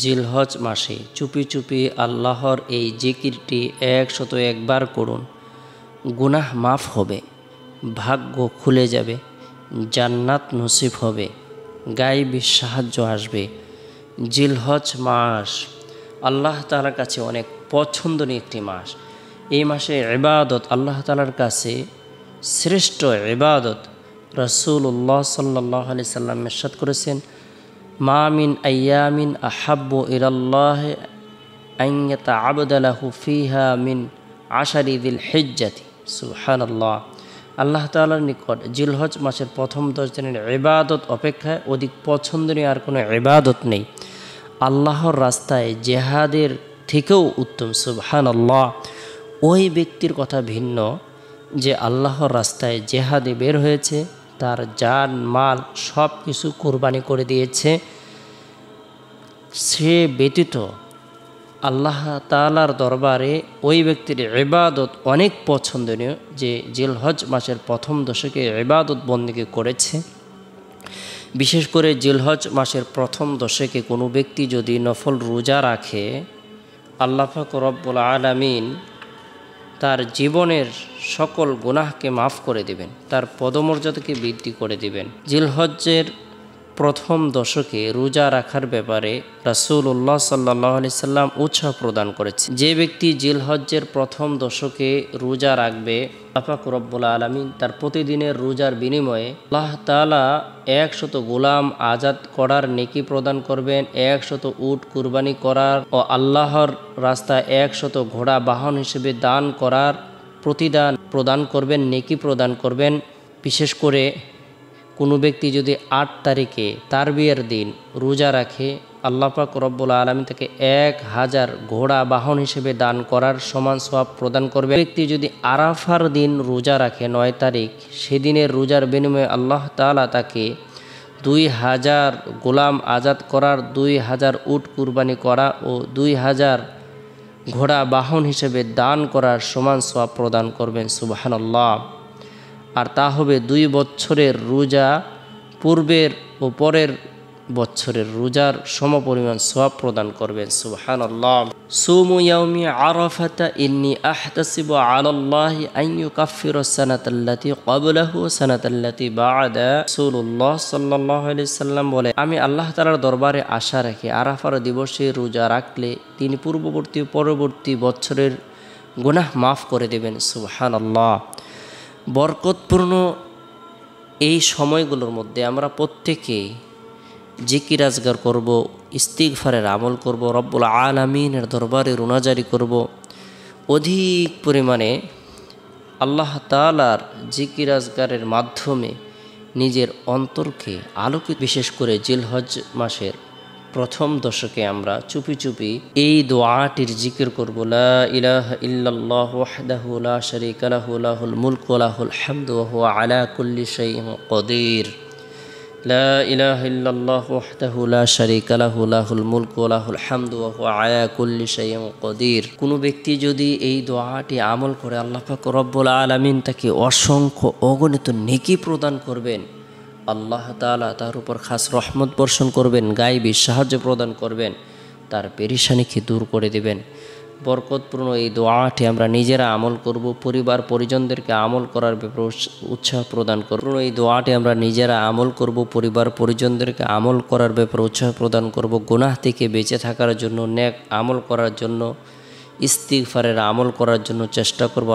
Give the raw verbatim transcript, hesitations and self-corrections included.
জিলহজ মাসে চুপি চুপি আল্লাহর এই জিকিরটি একশত একবার করুন। গুনাহ মাফ হবে, ভাগ্য খুলে যাবে, জান্নাত নসিব হবে, গায়েবী সাহায্য আসবে। জিলহজ মাস আল্লাহ তাআলার কাছে অনেক পছন্দনীয় একটি মাস। এই মাসে ইবাদত আল্লাহ তাআলার কাছে শ্রেষ্ঠ ইবাদত। রাসূলুল্লাহ সাল্লাল্লাহু আলাইহি সাল্লাম ইরশাদ করেছেন, মা মিন আইয়ামিন আহাব্বু ইলাল্লাহি আন ইয়াতাআবদা লাহু ফিহা মিন আশারি যিল হিজ্জাতি। সুবহানাল্লাহ। আল্লাহ তাআলার নিকট জিলহজ মাসের প্রথম দশ দিনের ইবাদত অপেক্ষায় অধিক পছন্দনীয় আর কোনো ইবাদত নেই। আল্লাহর রাস্তায় জেহাদের থেকেও উত্তম। সুবহানাল্লাহ। ওই ব্যক্তির কথা ভিন্ন যে আল্লাহর রাস্তায় জেহাদে বের হয়েছে, তার জান মাল সব কিছু কোরবানি করে দিয়েছে। সে ব্যতীত আল্লাহ তাআলার দরবারে ওই ব্যক্তির ইবাদত অনেক পছন্দনীয়, যে জিলহজ মাসের প্রথম দশকে ইবাদত বন্দেগী করেছে। বিশেষ করে জিলহজ মাসের প্রথম দশকে কোনো ব্যক্তি যদি নফল রোজা রাখে, আল্লাহ পাক রব্বুল আলামিন তার জীবনের সকল গুনাহকে মাফ করে দিবেন, তার পদমর্যাদাকে বৃদ্ধি করে দিবেন। জিলহজ্জের প্রথম দশকে রোজা রাখার ব্যাপারে রাসূলুল্লাহ সাল্লাল্লাহু আলাইহি সাল্লাম উৎসাহ প্রদান করেছে। যে ব্যক্তি জিলহজ্জের প্রথম দশকে রোজা রাখবে, আল্লাহ পাক রব্বুল আলামিন তার প্রতিদিনের রোজার বিনিময়ে আল্লাহ তাআলা একশত গোলাম আজাদ করার নেকি প্রদান করবেন, একশত উট কুরবানি করার ও আল্লাহর রাস্তায় একশত ঘোড়া বাহন হিসেবে দান করার প্রতিদান প্রদান করবেন, নেকি প্রদান করবেন। বিশেষ করে কোনো ব্যক্তি যদি আট তারিখে তার বিয়ের দিন রোজা রাখে, আল্লাহ পাক রব্বুল আলামিন তাকে এক হাজার ঘোড়া বাহন হিসেবে দান করার সমান সওয়াব প্রদান করবে। ব্যক্তি যদি আরাফার দিন রোজা রাখে নয় তারিখ, সেদিনের রোজার বিনিময়ে আল্লাহ তাআলা তাকে দুই হাজার গোলাম আজাদ করার, দুই হাজার উট কুরবানি করা ও দুই হাজার ঘোড়া বাহন হিসেবে দান করার সমান সওয়াব প্রদান করবেন। সুবহানাল্লাহ। আর তা হবে দুই বছরের রোজা পূর্বের ও পরের বছরের রোজার সমপরিমাণ সওয়াব প্রদান করবেন। সুবহানাল্লাহ। সুমু ইয়াউমি আরাফাতা ইন্নী আহতাসিবু আলাল্লাহি আন ইউকাফফিরা সানাতাল্লাতী ক্বাবলাহু সানাতাল্লাতী বা'দা। রাসূলুল্লাহ সাল্লাল্লাহু আলাইহি সাল্লাম বলে, আমি আল্লাহ তাআলার দরবারে আশা রাখি আরাফার দিবসে রোজা রাখলে তিনি পূর্ববর্তী পরবর্তী বছরের গুনাহ মাফ করে দেবেন। সুবহানাল্লাহ। বরকতপূর্ণ এই সময়গুলোর মধ্যে আমরা প্রত্যেকেই জিকির আজগার করব, ইস্তিগফারের আমল করব, রব্বুল আলামিনের দরবারে রুনাজারি করব। অধিক পরিমাণে আল্লাহ তাআলার জিকির আজগারের মাধ্যমে নিজের অন্তরকে আলোকিত। বিশেষ করে জিলহজ মাসের প্রথম দশকে আমরা চুপি চুপি এই দোয়াটির জিকির করব, লা ইলাহা ইল্লাল্লাহু ওয়াহদাহু লা শারীকা লাহু লাহুল মুলকু ওয়া লাহুল হামদু ওয়া হুয়া আলা কুল্লি শাইইন কাদির। লা ইলাহা ইল্লাল্লাহু ওয়াহদাহু লা শারীকা লাহু লাহুল মুলকু ওয়া লাহুল হামদু ওয়া হুয়া আলা কুল্লি শাইইন কাদির। কোনো ব্যক্তি যদি এই দোয়াটি আমল করে, আল্লাহ পাক রব্বুল আলামিন তাকে অসংখ্য অগণিত নেকি প্রদান করবেন। আল্লাহ তাআলা তার উপর খাস রহমত বর্ষণ করবেন, গায়েবী সাহায্য প্রদান করবেন, তার পেরেশানিকে দূর করে দেবেন। বরকতপূর্ণ এই দোয়াটি আমরা নিজেরা আমল করব, পরিবার পরিজনদেরকে আমল করার ব্যাপারে উৎসাহ প্রদান করব। এই দোয়াটি আমরা নিজেরা আমল করব, পরিবার পরিজনদেরকে আমল করার ব্যাপারে উৎসাহ প্রদান করব। গুনাহ থেকে বেঁচে থাকার জন্য, নেক আমল করার জন্য, ইস্তিগফারের আমল করার জন্য চেষ্টা করব।